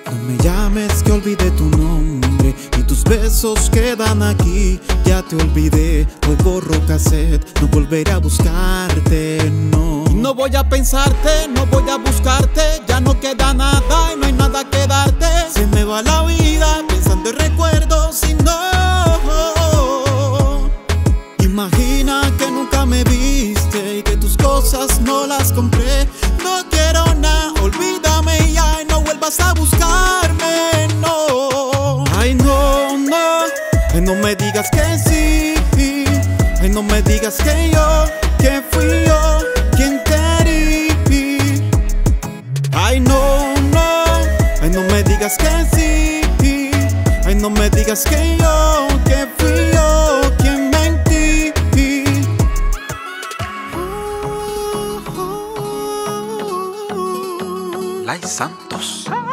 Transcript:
No me llames que olvidé tu nombre y tus besos quedan aquí. Ya te olvidé, hoy borro cassette, no volveré a buscarte, no. Y no voy a pensarte, no voy a buscarte, ya no queda nada y no hay nada que darte. Se me va la vida pensando en recuerdos y no. Imagina que nunca me viste y que tus cosas no las compré. No quiero nada, olvídame ya y no vuelvas a buscarme, no. Ay, no, no, ay, no me digas que sí. Ay, no me digas que fui yo quien te herí. Ay, no, no, ay, no me digas que sí. Ay, no me digas que fui yo quien mentí. Lai Santos.